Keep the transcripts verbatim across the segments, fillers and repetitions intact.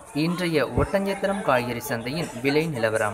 இன்றைய ஒட்டஞ்சத்திரம் காய்கறி சந்தையின் விலை நிலவரம்.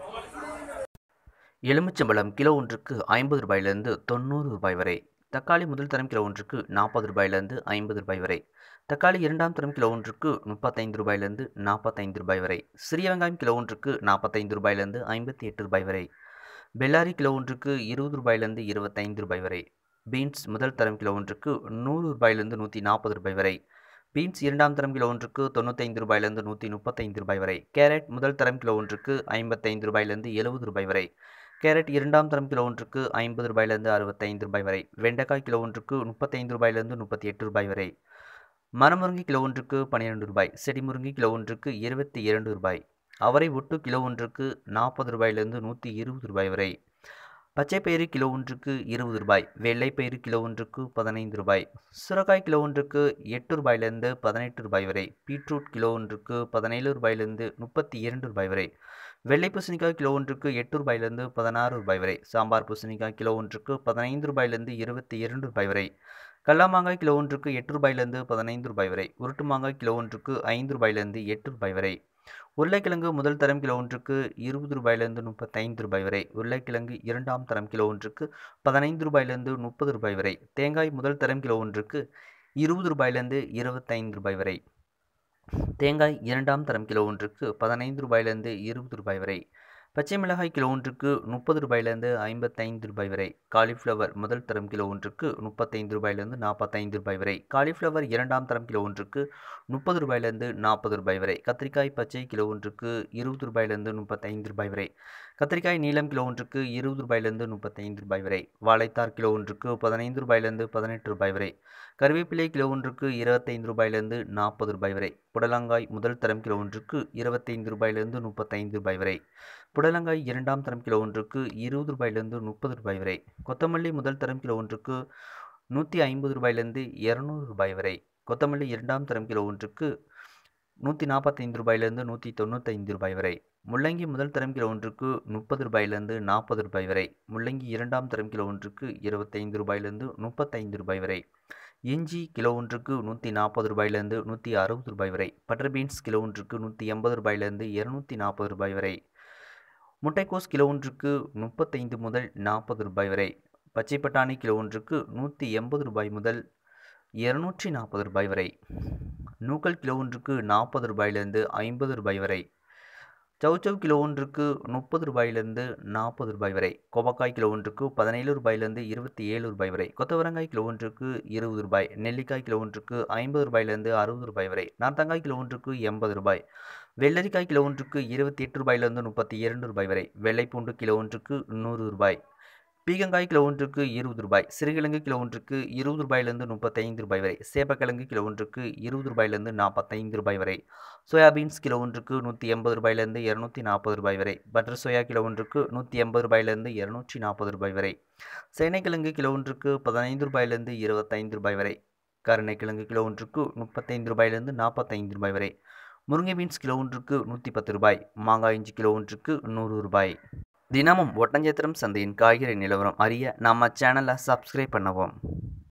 எலுமிச்சம்பழம் கிலோ ஒன்றுக்கு ஐம்பது ரூபாயிலிருந்து தொண்ணூறு ரூபாய் வரை. தக்காளி முதல் தரம் கிலோ ஒன்றுக்கு நாற்பது ரூபாயிலிருந்து ஐம்பது ரூபாய் வரை. தக்காளி இரண்டாம் தரம் கிலோ ஒன்றுக்கு முப்பத்தைந்து ரூபாயிலிருந்து நாற்பத்தைந்து ரூபாய் வரை. சிறிய வெங்காயம் கிலோ ஒன்றுக்கு நாற்பத்தைந்து ரூபாயிலிருந்து ஐம்பத்தி எட்டு ரூபாய் வரை. பெல்லாரி கிலோ ஒன்றுக்கு இருபது ரூபாயிலிருந்து இருபத்தைந்து ரூபாய் வரை. பீன்ஸ் முதல் தரம் கிலோ ஒன்றுக்கு நூறு ரூபாயிலிருந்து நூற்றி நாற்பது ரூபாய் வரை. பீன்ஸ் இரண்டாம் தரம் கிலோ ஒன்றுக்கு தொண்ணூத்தைந்து ரூபாயிலிருந்து நூற்றி முப்பத்தைந்து ரூபாய் வரை. கேரட் முதல் தரம் கிலோ ஒன்றுக்கு ஐம்பத்தைந்து ரூபாயிலிருந்து எழுபது ரூபாய் வரை. கேரட் இரண்டாம் தரம் கிலோ ஒன்றுக்கு ஐம்பது ரூபாயிலிருந்து அறுபத்தைந்து ரூபாய் வரை. வெண்டைக்காய் கிலோ ஒன்றுக்கு முப்பத்தைந்து ரூபாயிலிருந்து முப்பத்தி எட்டு ரூபாய் வரை. மரமுருங்கை கிலோ ஒன்றுக்கு பன்னிரெண்டு ரூபாய். செடிமுருங்கை கிலோ ஒன்றுக்கு இருபத்தி இரண்டு ரூபாய். அவரை ஒட்டு கிலோ ஒன்றுக்கு நாற்பது ரூபாயிலிருந்து நூற்றி இருபது ரூபாய் வரை. பச்சைப்பயிறு கிலோ ஒன்றுக்கு இருபது ரூபாய். வெள்ளைப்பயிறு கிலோ ஒன்றுக்கு பதினைந்து ரூபாய். சுரக்காய் கிலோ ஒன்றுக்கு எட்டு ரூபாயிலிருந்து பதினெட்டு ரூபாய் வரை. பீட்ரூட் கிலோ ஒன்றுக்கு பதினேழு ரூபாயிலிருந்து முப்பத்தி இரண்டு ரூபாய் வரை. வெள்ளை பூசணிக்காய் கிலோ ஒன்றுக்கு எட்டு ரூபாயிலிருந்து பதினாறு ரூபாய் வரை. சாம்பார் பூசணிக்காய் கிலோ ஒன்றுக்கு பதினைந்து ரூபாயிலிருந்து இருபத்தி இரண்டு ரூபாய் வரை. கடலா மாங்காய் கிலோ ஒன்றுக்கு எட்டு ரூபாயிலிருந்து பதினைந்து ரூபாய் வரை. உருட்டு மாங்காய் கிலோ ஒன்றுக்கு ஐந்து ரூபாயிலிருந்து எட்டு ரூபாய் வரை. உருளைக்கிழங்கு முதல் தரம் கிலோ ஒன்றுக்கு இருபது ரூபாயிலிருந்து முப்பத்தைந்து ரூபாய் வரை. உருளைக்கிழங்கு இரண்டாம் தரம் கிலோ ஒன்றுக்கு பதினைந்து ரூபாயிலிருந்து முப்பது ரூபாய் வரை. தேங்காய் முதல் தரம் கிலோ ஒன்றுக்கு இருபது ரூபாயிலிருந்து இருபத்தைந்து ரூபாய் வரை. தேங்காய் இரண்டாம் தரம் கிலோ ஒன்றுக்கு பதினைந்து ரூபாயிலிருந்து இருபது ரூபாய் வரை. பச்சை மிளகாய் கிலோ ஒன்றுக்கு முப்பது ரூபாயிலிருந்து ஐம்பத்தைந்து ரூபாய் வரை. காலிஃப்ளவர் முதல் தரம் கிலோ ஒன்றுக்கு முப்பத்தைந்து ரூபாயிலிருந்து நாற்பத்தைந்து ரூபாய் வரை. காலிஃப்ளவர் இரண்டாம் தரம் கிலோ ஒன்றுக்கு முப்பது ரூபாயிலிருந்து நாற்பது ரூபாய் வரை. கத்திரிக்காய் பச்சை கிலோ ஒன்றுக்கு இருபது ரூபாயிலிருந்து முப்பத்தைந்து ரூபாய் வரை. கத்திரிக்காய் நீலம் கிலோ ஒன்றுக்கு இருபது ரூபாயிலிருந்து முப்பத்தைந்து ரூபாய் வரை. வாழைத்தார் கிலோ ஒன்றுக்கு பதினைந்து ரூபாயிலிருந்து பதினெட்டு ரூபாய் வரை. கருவேப்பிலை கிலோ ஒன்றுக்கு இருபத்தைந்து ரூபாயிலிருந்து நாற்பது ரூபாய் வரை. புடலங்காய் முதல் தரம் கிலோ ஒன்றுக்கு இருபத்தைந்து ரூபாயிலிருந்து முப்பத்தைந்து ரூபாய் வரை. புடலங்காய் இரண்டாம் தரம் கிலோ ஒன்றுக்கு இருபது ரூபாயிலிருந்து முப்பது ரூபாய் வரை. கொத்தமல்லி முதல் தரம் கிலோ ஒன்றுக்கு நூற்றி ஐம்பது ரூபாயிலிருந்து இரநூறு ரூபாய் வரை. கொத்தமல்லி இரண்டாம் தரம் கிலோ ஒன்றுக்கு நூற்றி நாற்பத்தைந்து ரூபாயிலிருந்து நூற்றி தொண்ணூத்தைந்து ரூபாய் வரை. முள்ளங்கி முதல் தரம் கிலோ ஒன்றுக்கு முப்பது ரூபாயிலிருந்து நாற்பது ரூபாய் வரை. முள்ளங்கி இரண்டாம் தரம் கிலோ ஒன்றுக்கு இருபத்தைந்து ரூபாயிலிருந்து முப்பத்தைந்து ரூபாய் வரை. இஞ்சி கிலோ ஒன்றுக்கு நூற்றி நாற்பது ரூபாயிலிருந்து நூற்றி அறுபது ரூபாய் வரை. பட்டர் பீன்ஸ் கிலோ ஒன்றுக்கு நூற்றி எண்பது ரூபாயிலிருந்து இருநூற்றி நாற்பது ரூபாய் வரை. முட்டைக்கோஸ் கிலோ ஒன்றுக்கு முப்பத்தைந்து முதல் நாற்பது ரூபாய் வரை. பச்சை பட்டாணி கிலோ ஒன்றுக்கு நூற்றி எண்பது ரூபாய் முதல் இருநூற்றி நாற்பது ரூபாய் வரை. நூக்கல் கிலோ ஒன்றுக்கு நாற்பது ரூபாயிலிருந்து ஐம்பது ரூபாய் வரை. சவுச்சவ் கிலோ ஒன்றுக்கு முப்பது ரூபாயிலிருந்து நாற்பது ரூபாய் வரை. கோவக்காய் கிலோ ஒன்றுக்கு பதினேழு ரூபாயிலிருந்து இருபத்தி ஏழு ரூபாய் வரை. கொத்தவரங்காய் கிலோ ஒன்றுக்கு இருபது ரூபாய். நெல்லிக்காய் கிலோ ஒன்றுக்கு ஐம்பது ரூபாயிலிருந்து அறுபது ரூபாய் வரை. நார்த்தங்காய் கிலோ ஒன்றுக்கு எண்பது ரூபாய். வெள்ளரிக்காய் கிலோ ஒன்றுக்கு இருபத்தி எட்டு ரூபாயிலிருந்து முப்பத்தி இரண்டு ரூபாய் வரை. வெள்ளைப்பூண்டு கிலோ ஒன்றுக்கு நூறு ரூபாய். பீகங்காய் கிலோ ஒன்றுக்கு இருபது ரூபாய். சிறுகிழங்கு கிலோ ஒன்றுக்கு இருபது ரூபாயிலிருந்து முப்பத்தைந்து ரூபாய் வரை. சேப்பக்கிழங்கு கிலோ ஒன்றுக்கு இருபது ரூபாயிலிருந்து நாற்பத்தைந்து ரூபாய் வரை. சோயாபீன்ஸ் கிலோ ஒன்றுக்கு நூற்றி எண்பது ரூபாயிலிருந்து இருநூற்றி நாற்பது ரூபாய் வரை. பட்டர் சோயா கிலோ ஒன்றுக்கு நூற்றி எண்பது ரூபாயிலிருந்து இருநூற்றி நாற்பது ரூபாய் வரை. சேனைக்கிழங்கு கிலோ ஒன்றுக்கு பதினைந்து ரூபாயிலிருந்து இருபத்தைந்து ரூபாய் வரை. கருணைக்கிழங்கு கிலோ ஒன்றுக்கு முப்பத்தைந்து ரூபாயிலிருந்து நாற்பத்தைந்து ரூபாய் வரை. முருங்கை பீன்ஸ் கிலோ ஒன்றுக்கு நூற்றி பத்து ரூபாய். மாங்காய் இஞ்சி கிலோ ஒன்றுக்கு நூறு ரூபாய். தினமும் ஒட்டஞ்சத்திரம் சந்தையின் காய்கறி நிலவரம் அறிய நம்ம சேனலை சப்ஸ்கிரைப் பண்ணவும்.